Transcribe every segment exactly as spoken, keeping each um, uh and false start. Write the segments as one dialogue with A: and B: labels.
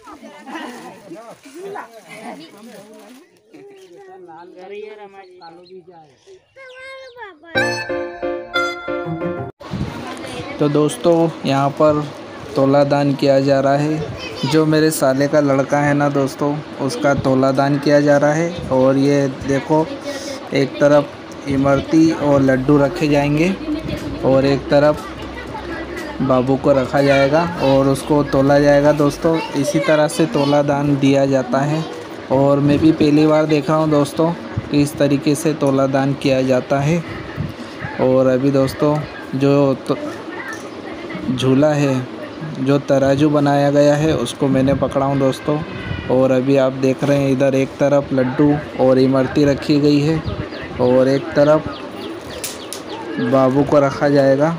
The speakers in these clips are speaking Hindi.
A: तो दोस्तों यहाँ पर तोला दान किया जा रहा है। जो मेरे साले का लड़का है ना दोस्तों, उसका तोला दान किया जा रहा है। और ये देखो, एक तरफ इमरती और लड्डू रखे जाएंगे और एक तरफ बाबू को रखा जाएगा और उसको तोला जाएगा। दोस्तों इसी तरह से तोला दान दिया जाता है और मैं भी पहली बार देख रहा हूँ दोस्तों कि इस तरीके से तोला दान किया जाता है। और अभी दोस्तों जो तो झूला है, जो तराजू बनाया गया है, उसको मैंने पकड़ा हूँ दोस्तों। और अभी आप देख रहे हैं इधर एक तरफ लड्डू और इमरती रखी गई है और एक तरफ बाबू को रखा जाएगा।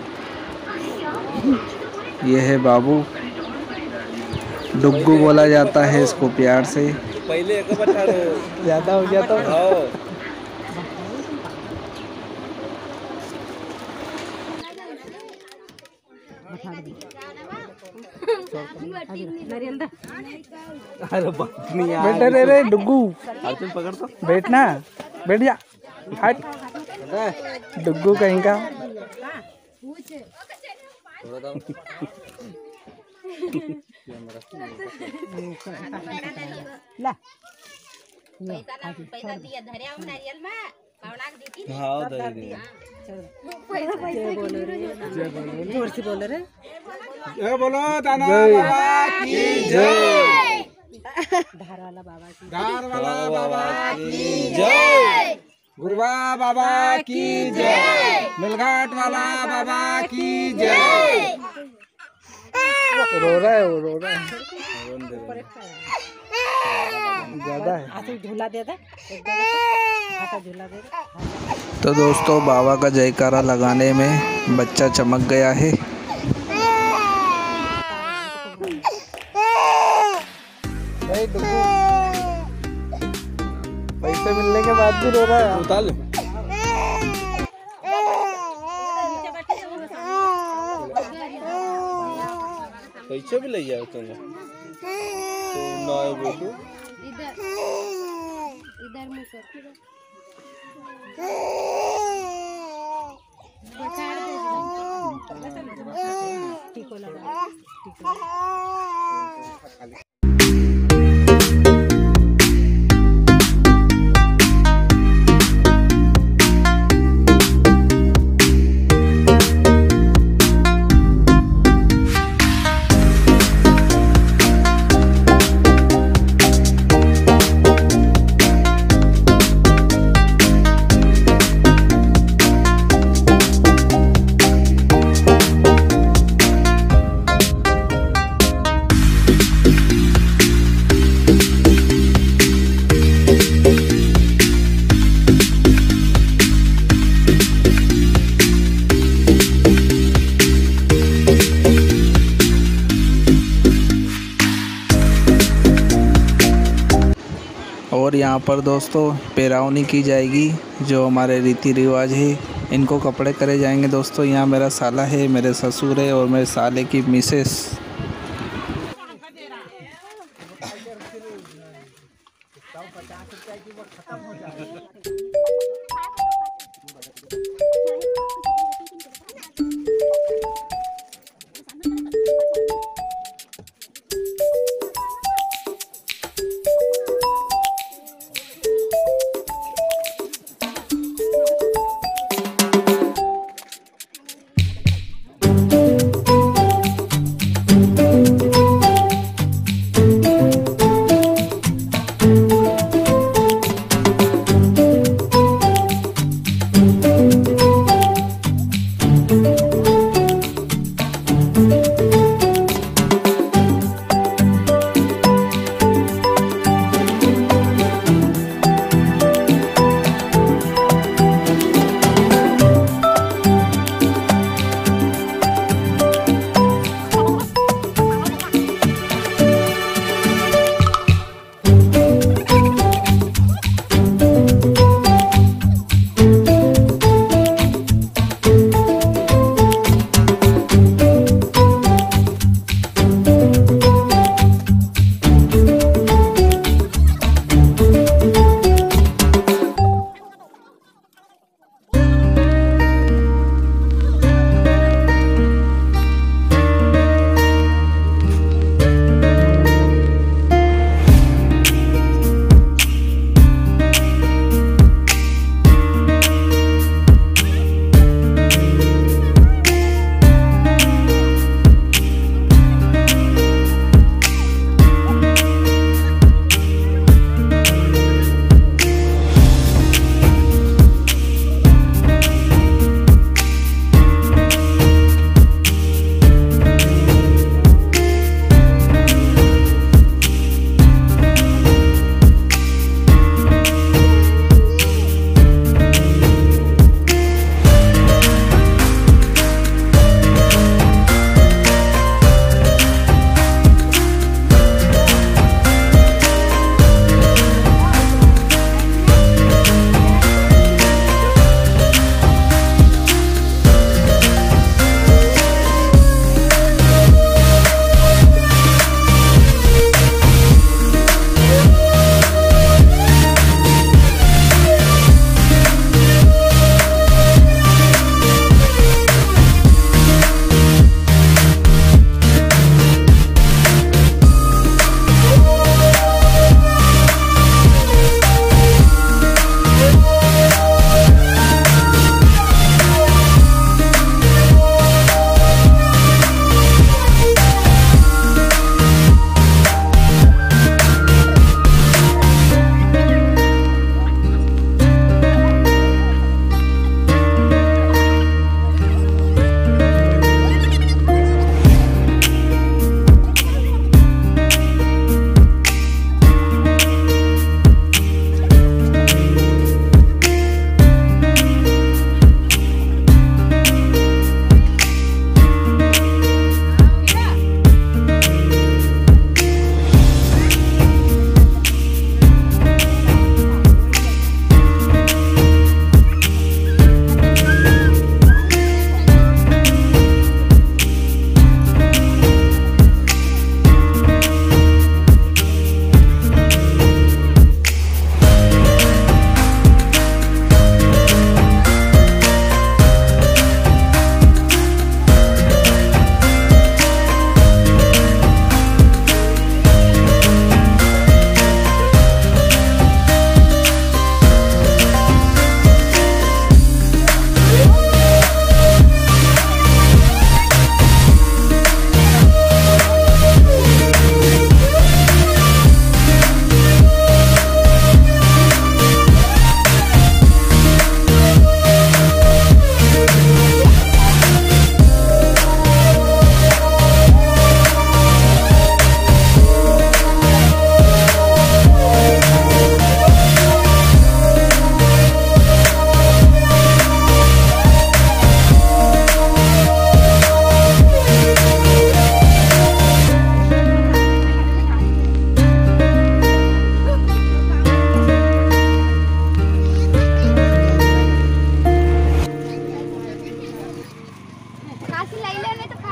A: ये है बाबू, डुग्गू बोला जाता है इसको प्यार से।
B: पहले
A: ज़्यादा हो गया तो
B: अरे बात नहीं यार।
A: बेटा रे रे डुग्गू,
B: अर्जुन पकड़ तो
A: बैठना, बैठ जा, हट डुग्गू कहीं का। ला
C: पैसा दिया धरिया में नारियल में पावना के दी थी।
B: हां दे दे।
C: जय बोलो रे, जय बोलो, जोर से बोलो रे।
B: जय बोलो दाना बाबा की जय।
C: धार वाला बाबा की
B: धार वाला बाबा की जय। गुरवा बाबा की जय। मिलघाट वाला बाबा की जय।
A: रो रहा है, वो रो रहा है, ज़्यादा है।
C: आते झूला दे दे, एक दे झूला दे।
A: तो दोस्तों बाबा का जयकारा लगाने में बच्चा चमक गया है। पैसे मिलने के बाद भी रो रहा है।
B: उतार ले। पैसे भी ले जाओ तुमने तो ना बेटू
C: इधर इधर मुंह कर टीको लगा टीको। और यहाँ पर दोस्तों पेरावनी की जाएगी, जो हमारे रीति रिवाज है। इनको कपड़े करे जाएंगे दोस्तों। यहाँ मेरा साला है, मेरे ससुर है और मेरे साले की मिसेस।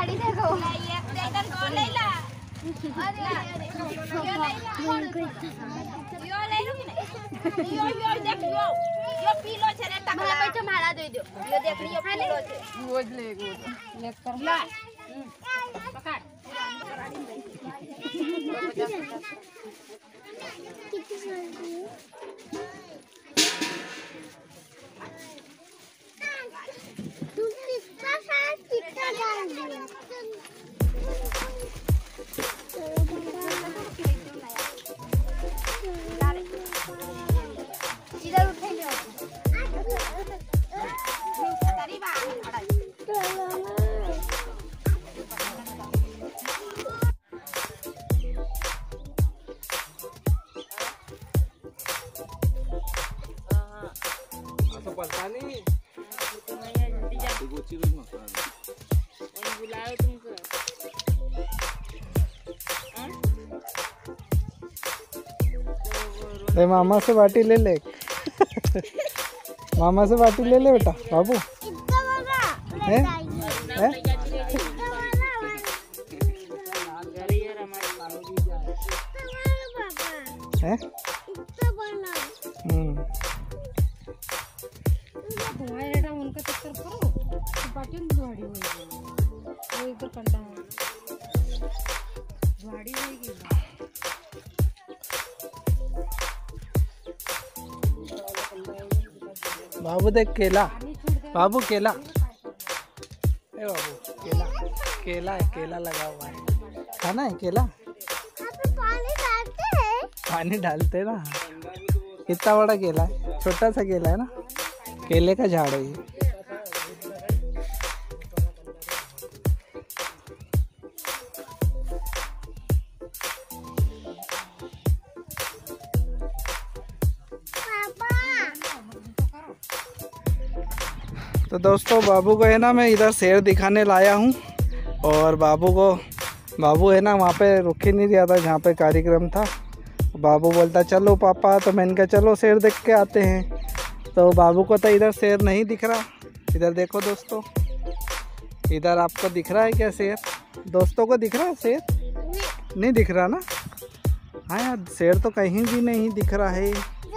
D: गाड़ी देखो भाड़ा दे दो देख लियो
A: ले मामा से बाटी ले ले मामा से बाटी ले ले बेटा बाबू है है है हम्म
E: उनका चक्कर करो बाटी झाड़ी हुई वो इधर कंटा झाड़ी हुई
A: बाबू देख केला बाबू केला ए बाबू केला केला है केला लगा हुआ है खाना है केला
D: पानी डालते हैं
A: पानी डालते ना कितना बड़ा केला है छोटा सा केला है ना केले का झाड़ है ये तो दोस्तों बाबू को है ना मैं इधर शेर दिखाने लाया हूँ और बाबू को बाबू है ना वहाँ पे रुक ही नहीं रहा था जहाँ पे कार्यक्रम था। बाबू बोलता चलो पापा, तो मैंने कहा चलो शेर देख के आते हैं। तो बाबू को तो इधर शेर नहीं दिख रहा। इधर देखो दोस्तों, इधर आपको दिख रहा है क्या शेर? दोस्तों को दिख रहा है शेर? नहीं दिख रहा ना? हाँ यार, शेर तो कहीं भी नहीं दिख रहा है।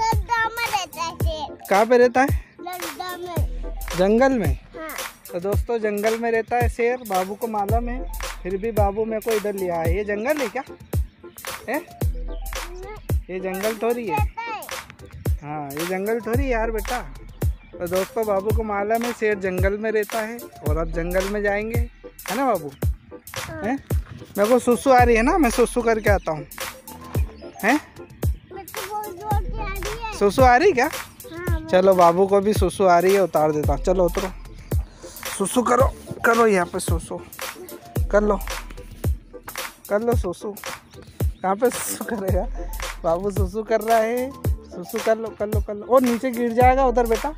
A: कहाँ पे रहता है? जंगल में।
D: हाँ।
A: तो दोस्तों जंगल में रहता है शेर, बाबू को मालूम है, फिर भी बाबू मेरे को इधर लिया है। ये जंगल है क्या है? ये जंगल थोड़ी है। हाँ ये जंगल थोड़ी यार बेटा। तो दोस्तों बाबू को मालूम है शेर जंगल में रहता है और अब जंगल में जाएंगे, है ना बाबू? हैं? मेरे को सुसु आ रही है ना, मैं सुसु करके आता हूँ। हैं? सुसु आ रही क्या? चलो बाबू को भी सुसु आ रही है, उतार देता हूँ। चलो उतरो, सुसु करो करो यहाँ पे सुसु कर लो कर लो सुसु। कहाँ पे सुसु करेगा बाबू? सुसु कर रहा है, सुसु कर लो कर लो कर लो। और नीचे गिर जाएगा उधर बेटा,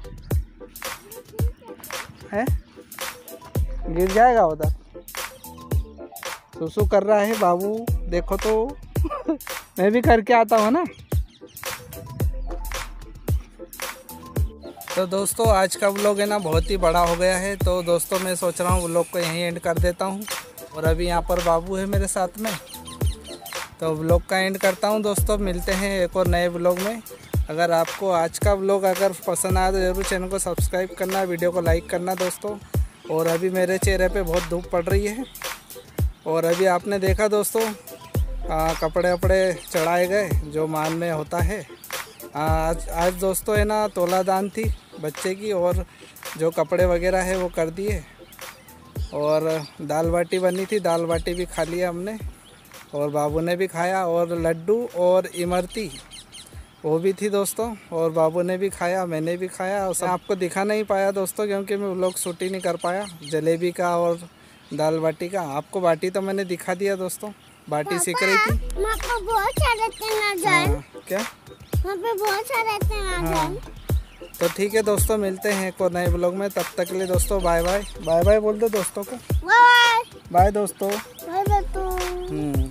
A: है गिर जाएगा उधर। सुसु कर रहा है बाबू, देखो तो मैं भी करके आता हूँ ना। तो दोस्तों आज का व्लॉग है ना बहुत ही बड़ा हो गया है, तो दोस्तों मैं सोच रहा हूँ व्लॉग को यहीं एंड कर देता हूँ। और अभी यहाँ पर बाबू है मेरे साथ में, तो व्लॉग का एंड करता हूँ। दोस्तों मिलते हैं एक और नए व्लॉग में। अगर आपको आज का व्लॉग अगर पसंद आया तो ज़रूर चैनल को सब्सक्राइब करना, वीडियो को लाइक करना दोस्तों। और अभी मेरे चेहरे पे बहुत धूप पड़ रही है। और अभी आपने देखा दोस्तों आ, कपड़े वपड़े चढ़ाए गए जो मान में होता है। आज आज दोस्तों है ना तोला दान थी बच्चे की, और जो कपड़े वगैरह है वो कर दिए। और दाल बाटी बनी थी, दाल बाटी भी खा लिया हमने और बाबू ने भी खाया। और लड्डू और इमरती वो भी थी दोस्तों, और बाबू ने भी खाया, मैंने भी खाया। और आपको दिखा नहीं पाया दोस्तों क्योंकि मैं व्लॉग शूट ही नहीं कर पाया जलेबी का और दाल बाटी का। आपको बाटी तो मैंने दिखा दिया दोस्तों, बाटी सीख रही थी।
D: वहाँ पे बहुत सारे
A: हाँ, क्या
D: वहाँ पे बहुत सारे
A: हाँ। तो ठीक है दोस्तों, मिलते हैं एक और नए ब्लॉग में। तब तक के लिए दोस्तों बाय बाय। बाय बाय बोल दो दोस्तों को।
D: बाय
A: बाय दोस्तों।
D: बाय दोस्तों।
A: हम्म